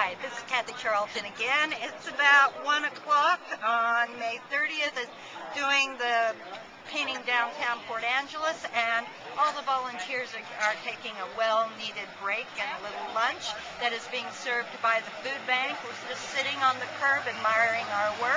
Hi, this is Kathy Charlton again. It's about 1 o'clock on May 30th. It's doing the painting downtown Port Angeles, and all the volunteers are taking a well-needed break and a little lunch that is being served by the food bank. We're just sitting on the curb admiring our work.